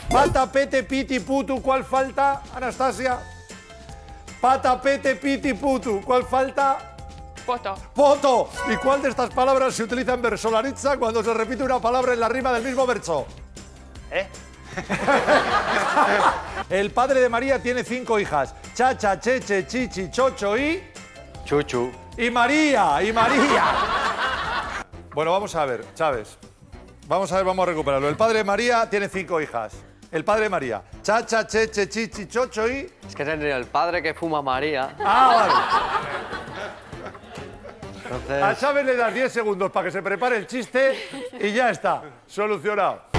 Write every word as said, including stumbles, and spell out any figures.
Pata, pete, piti, putu, ¿cuál falta, Anastasia? Pata, pete, piti, putu, ¿cuál falta? Poto. Poto. ¿Y cuál de estas palabras se utiliza en versolaritza cuando se repite una palabra en la rima del mismo verso? ¿Eh? El padre de María tiene cinco hijas. Chacha, Cheche, Chichi, Chocho y... Chuchu. Y María, y María. Bueno, vamos a ver, Chávez. Vamos a ver, vamos a recuperarlo. El padre de María tiene cinco hijas. El padre de María. Chacha, Cheche, Chichi, Chocho y... Es que tendría el padre que fuma María. Ah, vale. Entonces... A Chávez le das diez segundos para que se prepare el chiste y ya está. Solucionado.